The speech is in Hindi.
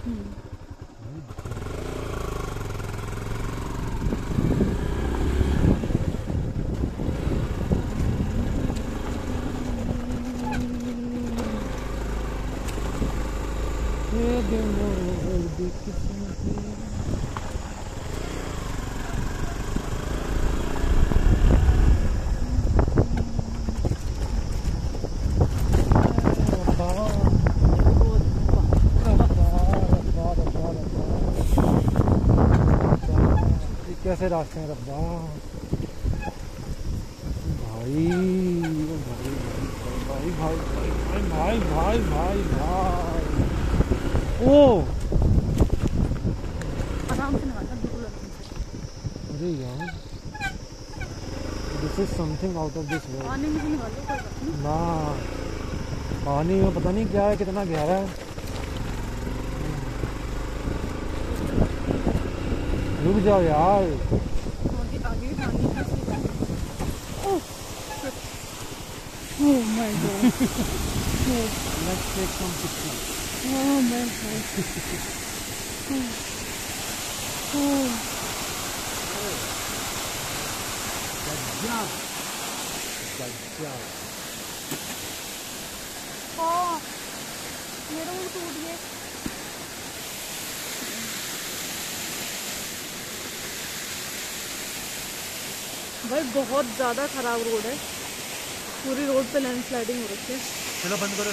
कैसे रास्ते हैं रब्बा भाई भाई भाई भाई भाई भाई भाई ओ आराम से नहाना बिल्कुल। अरे यार this is something out of this world. पानी में निकालो ना पानी में पता नहीं क्या है, कितना गहरा है। रुक जाओ यार। आगे पानी है। Oh my god. Let's take some pictures. Oh my god. Good job. मेरा मुंह टूट गया। भाई बहुत ज़्यादा ख़राब रोड है, पूरी रोड पे लैंडस्लाइडिंग हो रखी है। चलो बंद करो।